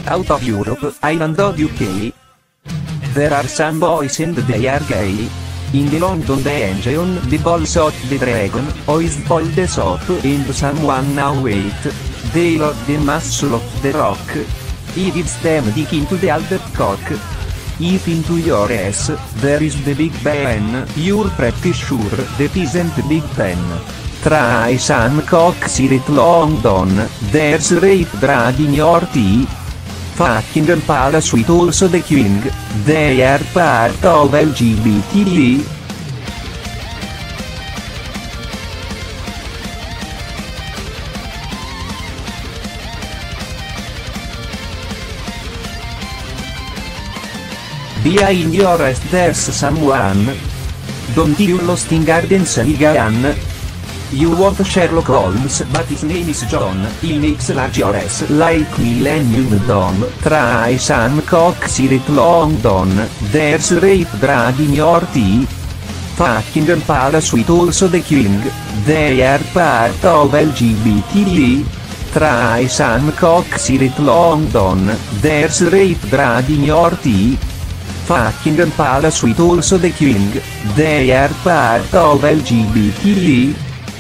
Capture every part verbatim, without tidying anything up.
out of Europe, island of U K. There are some boys and they are gay. In the London dungeon, the balls of the dragon, hoist all the soap, and someone now wait. They load the muscle of the rock. He gives them the key to the other cock. If into your ass, there is the Big Ben, you're pretty sure that isn't Big Ben. Try some cocks at London, there's rape drag in your tea. Fucking Impala sweet also the king, they are part of L G B T. Behind your ass there's someone. Don't you lost in Gardens Ligan? You want Sherlock Holmes but his name is John, he makes large your ass like Millennium Dome. Try some cocks at London, there's rape drag in your tea. Fucking Impala sweet also the king, they are part of L G B T. Try some cocks at London, there's rape drag in your tea. Fucking Impala sweet also the king, they are part of L G B T.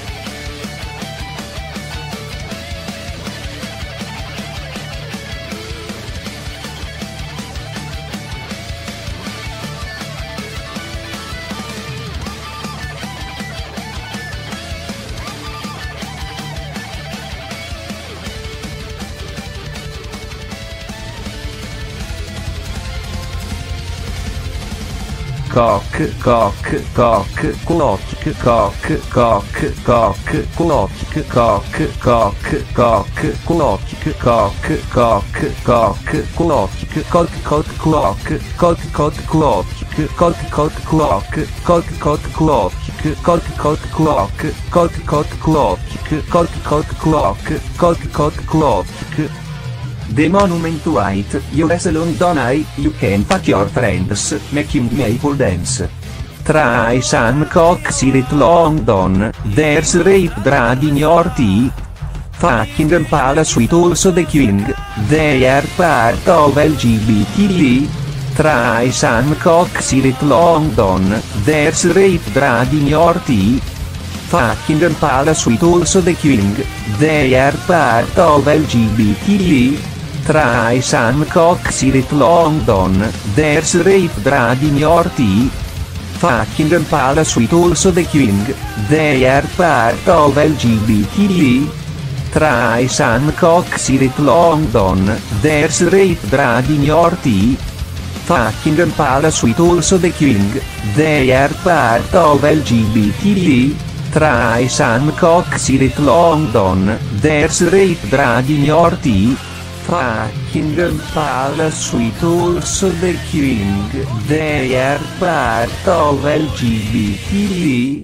Cock, cock, cock, clock, cock, cock, cock, clock, cock, cock, cock, clock, cock, cock, cock, clock, cock, cock, clock, cock, cock, clock, cock, cock, clock, cock, cock, clock, cock, cock, clock, cock, cock, clock, cock, cock, clock, cock, cock, clock. The monument to it, your ass London eye, you can fuck your friends, making maple dance. Try some cocks at London, there's rape drag in your tea. Fucking Impala sweet also the king, they are part of L G B T. Try some cocks at London, there's rape drag in your tea. Fucking Impala sweet also the king, they are part of L G B T. Try some cocks at London, there's rape drag in your tea. Fucking Impala sweet also the king, they are part of L G B T. Try some cocks at London, there's rape drag in your tea. Fucking Impala sweet also the king, they are part of L G B T. Try some cocks at London, there's rape drag in your tea. Fucking Impala sweet also the king, they are part of L G B T.